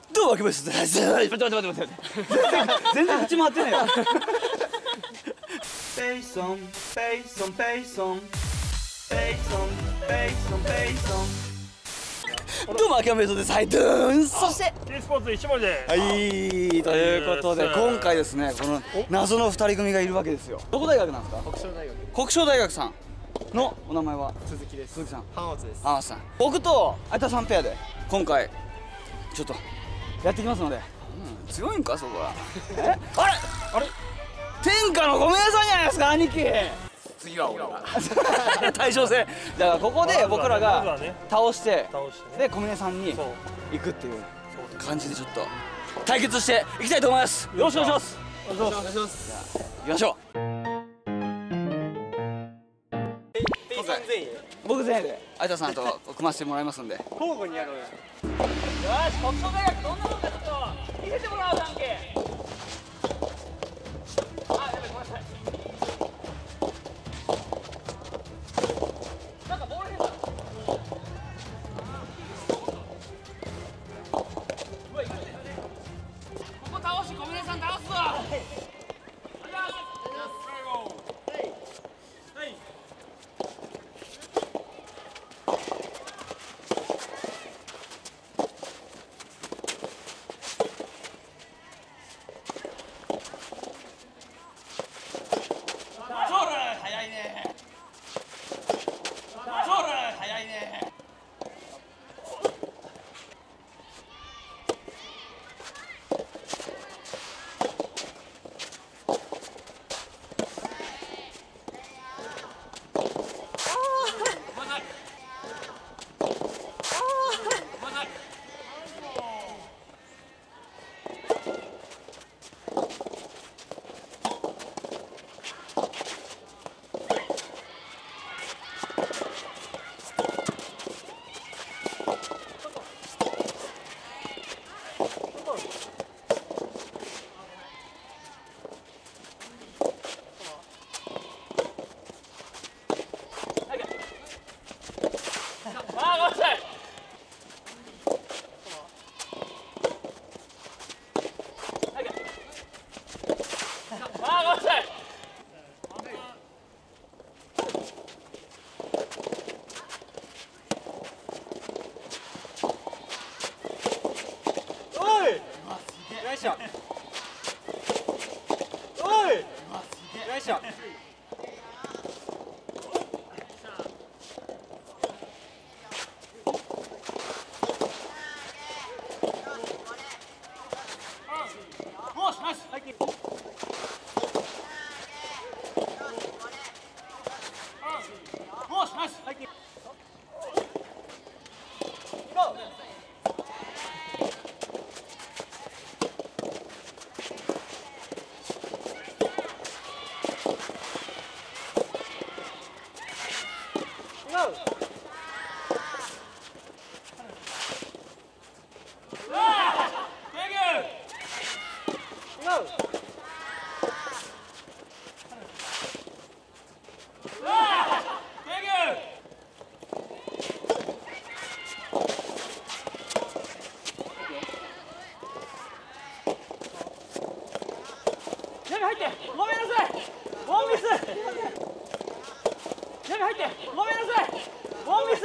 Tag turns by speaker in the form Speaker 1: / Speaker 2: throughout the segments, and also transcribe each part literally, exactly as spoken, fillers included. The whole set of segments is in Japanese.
Speaker 1: どうわけます。待って待って待って待って。全然口回ってねえよ。ペイソンペイソンペイソンペイソンペイソンペイソン。どうも秋山ペイソンです。はい、ドゥーン。そして
Speaker 2: T スポーツ石森です。
Speaker 1: はい、ということで今回ですね、この謎の二人組がいるわけですよ。どこ大学なんですか？
Speaker 3: 国商大学。
Speaker 1: 国商大学さんのお名前は
Speaker 3: 鈴木です。
Speaker 1: 鈴木さん。
Speaker 3: 浜松です。
Speaker 1: 浜松さん。僕と相田さんペアで今回ちょっとやっていきますので、うん、強いんかそこは。え？あれ？あれ？天下のごめんなさいじゃないですか兄貴。
Speaker 3: 次は俺が。
Speaker 1: 対称戦。だからここで僕らが倒して
Speaker 2: 倒してね。
Speaker 1: で小峰さんに
Speaker 2: そう
Speaker 1: 行くっていう感じでちょっと対決していきたいと思います。よろしくお願いします。
Speaker 3: お願いします。
Speaker 1: 行きましょう。
Speaker 3: ペイさん全員。
Speaker 1: 僕全員で相田さんと組ませてもらいますんで。
Speaker 3: 交互にやろうよ。
Speaker 1: よし、国商大学どんなもんかちょっと見せてもらおう関係。あ、やべ、ごめんなさい。なんかボール変だ。うわ、いくね。ここ倒し、小峰さん倒すわ。早いね。早いね。あー、ごめんなさい。あー、ごめんなさい。
Speaker 3: おい。よいしょ。おい。よいしょ。
Speaker 1: よし、ナイス。よし、ナイス。中入ってごめんなさい。ワンミス。中入ってごめんなさい。ワンミス。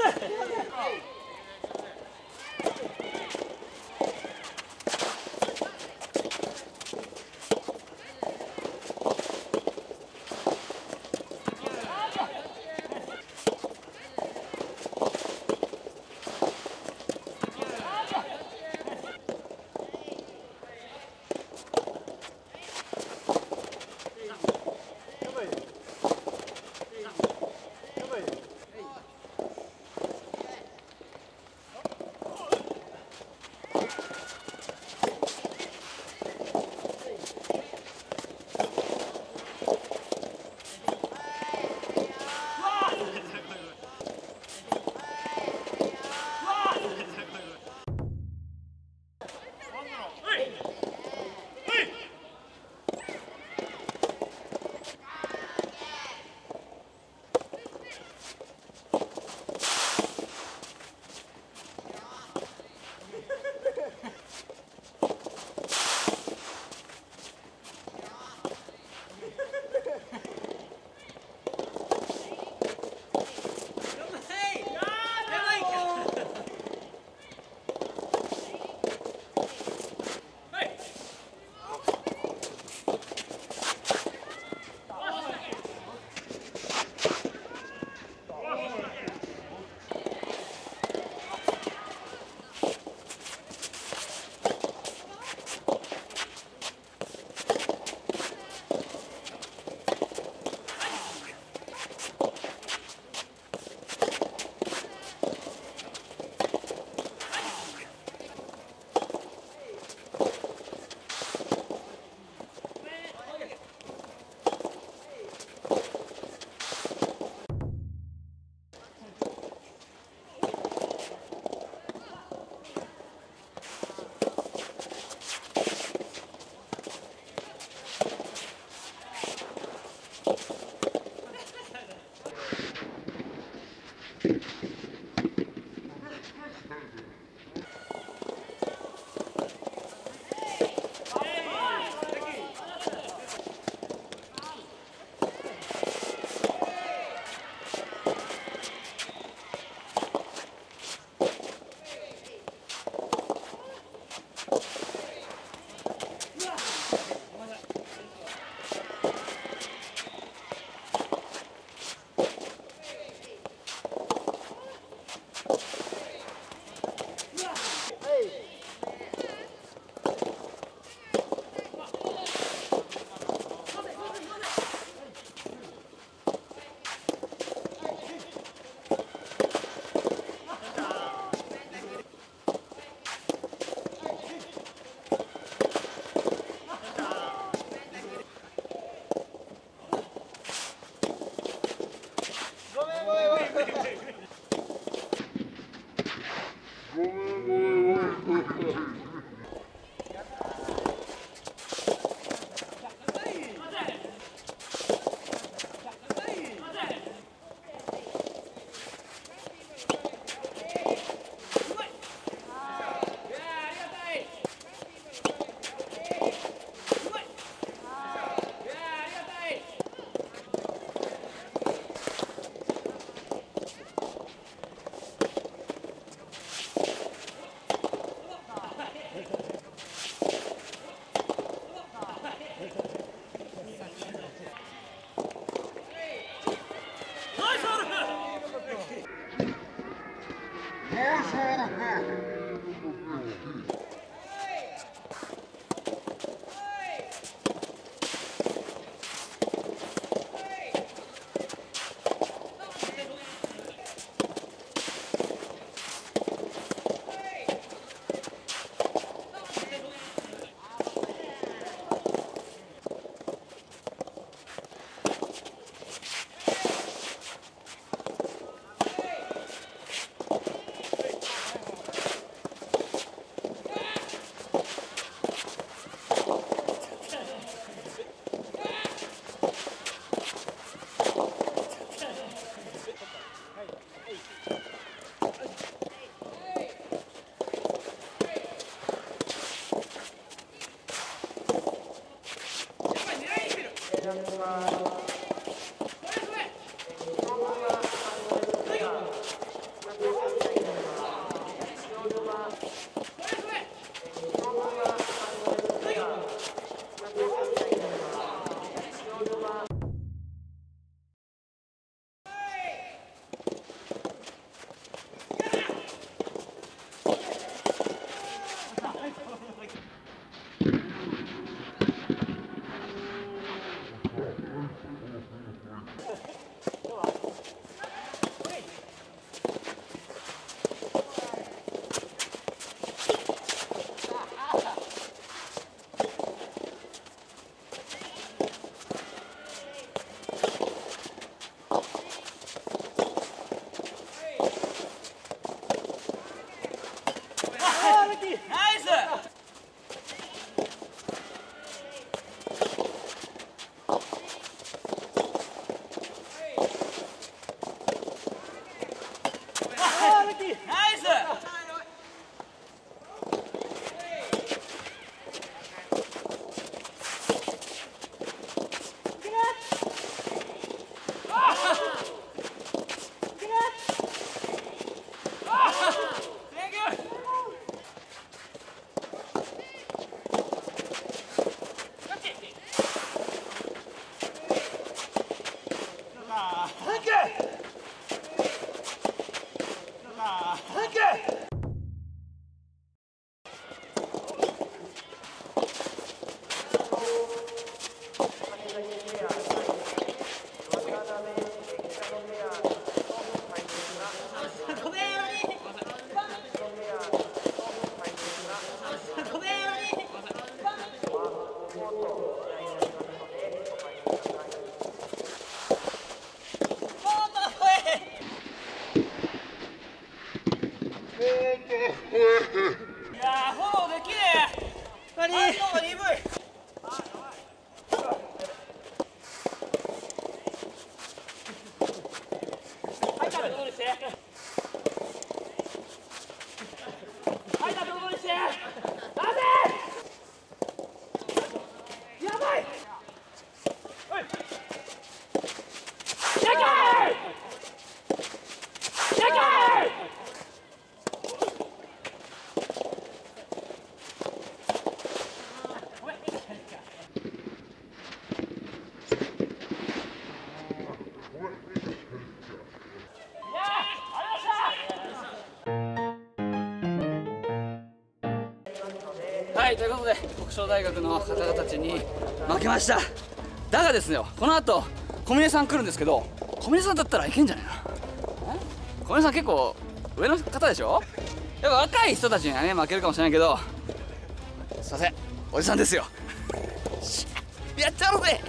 Speaker 1: はい、ということで北昇大学の方々たちに負けました。だがですよ、この後小峰さん来るんですけど、小峰さんだったらいけんじゃないの。小峰さん結構上の方でしょ。やっぱ若い人たちにはね負けるかもしれないけど、すいません、おじさんですよ。やっちゃおうぜ。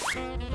Speaker 1: す。